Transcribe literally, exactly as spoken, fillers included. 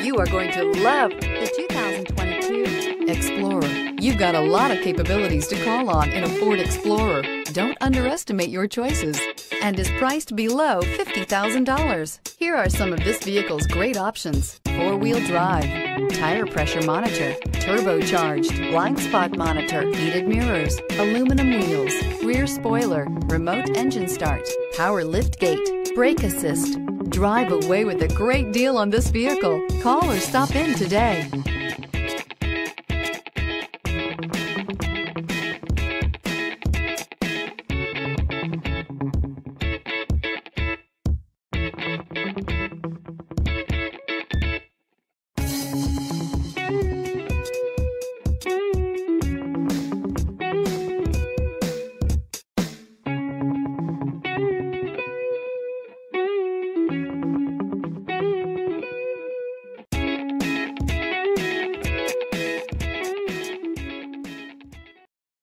You are going to love the two thousand twenty-two Explorer. You've got a lot of capabilities to call on in a Ford Explorer. Don't underestimate your choices, and is priced below fifty thousand dollars. Here are some of this vehicle's great options: four-wheel drive, tire pressure monitor, turbocharged, blind spot monitor, heated mirrors, aluminum wheels, rear spoiler, remote engine start, power lift gate, brake assist. Drive away with a great deal on this vehicle. Call or stop in today.